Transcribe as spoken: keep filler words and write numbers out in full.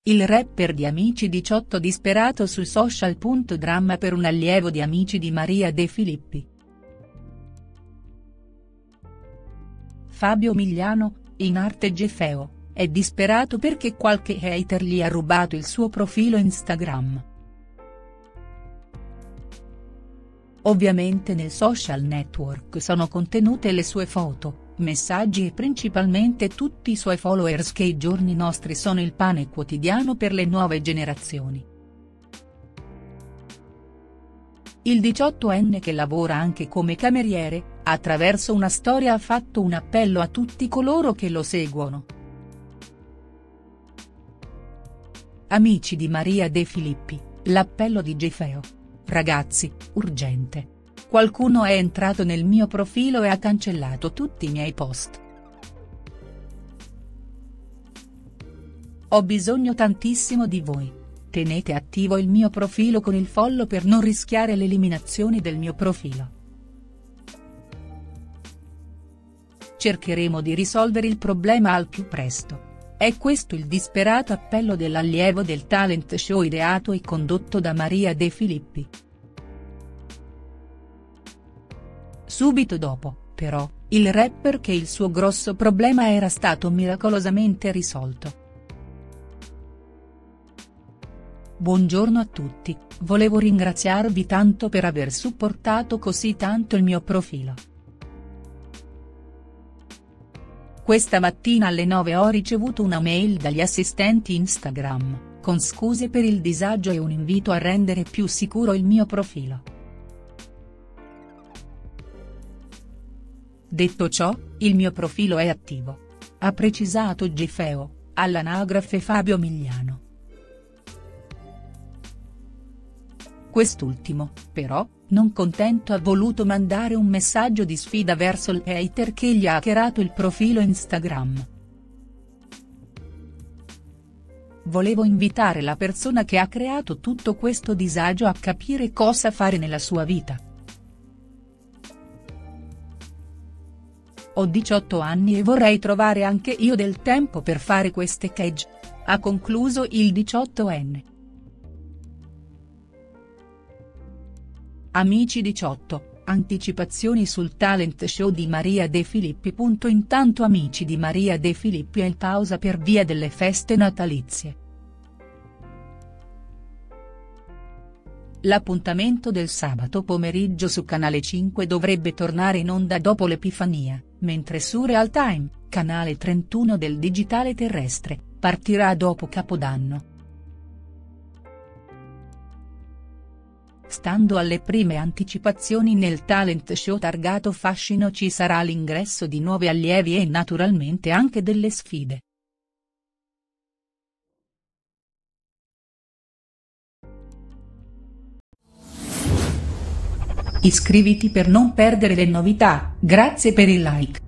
Il rapper di Amici diciotto disperato sui social. Dramma per un allievo di Amici di Maria De Filippi. Fabio Migliano, in arte Gefeo, è disperato perché qualche hater gli ha rubato il suo profilo Instagram. Ovviamente nel social network sono contenute le sue foto, messaggi e principalmente tutti i suoi followers che i giorni nostri sono il pane quotidiano per le nuove generazioni. Il diciottoenne, che lavora anche come cameriere, attraverso una storia ha fatto un appello a tutti coloro che lo seguono. Amici di Maria De Filippi, l'appello di Gefeo. Ragazzi, urgente. Qualcuno è entrato nel mio profilo e ha cancellato tutti i miei post. Ho bisogno tantissimo di voi. Tenete attivo il mio profilo con il follow per non rischiare l'eliminazione del mio profilo. Cercheremo di risolvere il problema al più presto. È questo il disperato appello dell'allievo del talent show ideato e condotto da Maria De Filippi. Subito dopo, però, il rapper che il suo grosso problema era stato miracolosamente risolto. Buongiorno a tutti, volevo ringraziarvi tanto per aver supportato così tanto il mio profilo. Questa mattina alle nove ho ricevuto una mail dagli assistenti Instagram, con scuse per il disagio e un invito a rendere più sicuro il mio profilo. Detto ciò, il mio profilo è attivo. Ha precisato Gefeo, all'anagrafe Fabio Migliano. Quest'ultimo, però, non contento ha voluto mandare un messaggio di sfida verso il hater che gli ha hackerato il profilo Instagram. Volevo invitare la persona che ha creato tutto questo disagio a capire cosa fare nella sua vita. Ho diciotto anni e vorrei trovare anche io del tempo per fare queste cage, ha concluso il diciottoenne. Amici diciotto, anticipazioni sul talent show di Maria De Filippi. Intanto Amici di Maria De Filippi è in pausa per via delle feste natalizie. L'appuntamento del sabato pomeriggio su Canale cinque dovrebbe tornare in onda dopo l'Epifania, mentre su Real Time, canale trentuno del digitale terrestre, partirà dopo Capodanno. Stando alle prime anticipazioni nel talent show targato Fascino ci sarà l'ingresso di nuovi allievi e naturalmente anche delle sfide. Iscriviti per non perdere le novità, grazie per il like.